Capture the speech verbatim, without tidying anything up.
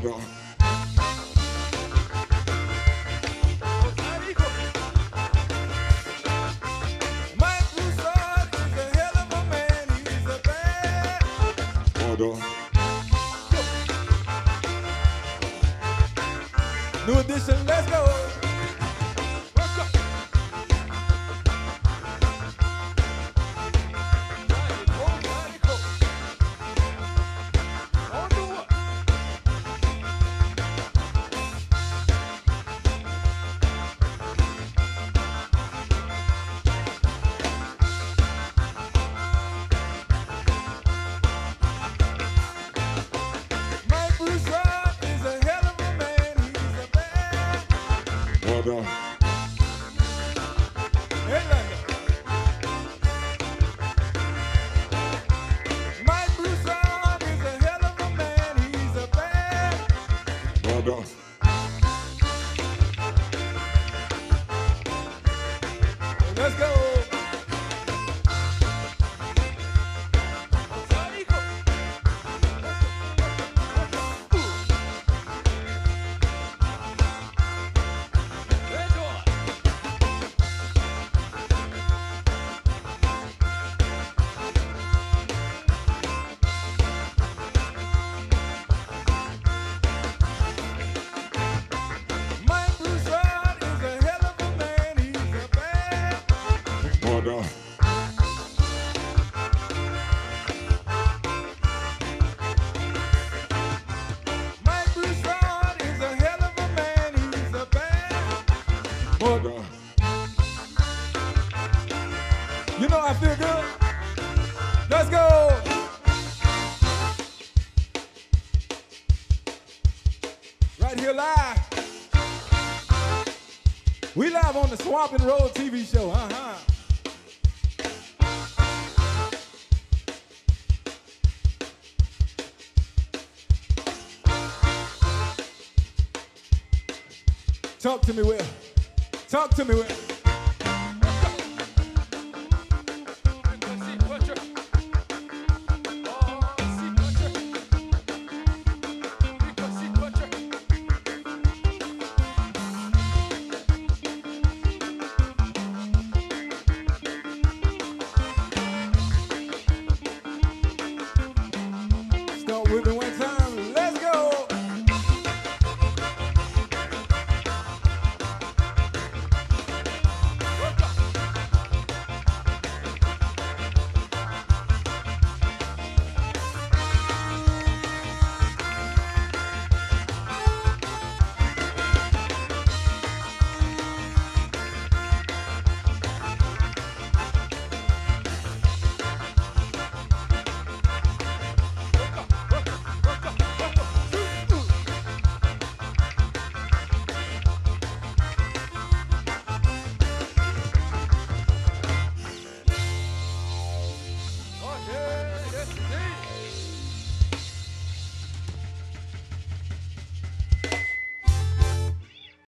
Brother. My Broussard is a hell of a man. He's a bad brother. New edition, let's go. Let's go. My Broussard is a hell of a man. He's a bad brother. Hey, my Broussard is a hell of a man. He's a bad brother. Let's go. My Broussard is a hell of a man. He's a bad brother. My Broussard is a hell of a man. He's a bad brother. You know I feel good. Let's go. Right here live. We live on the Swampin' Road T V show. Uh-huh. Talk to me, Will. Talk to me, Will.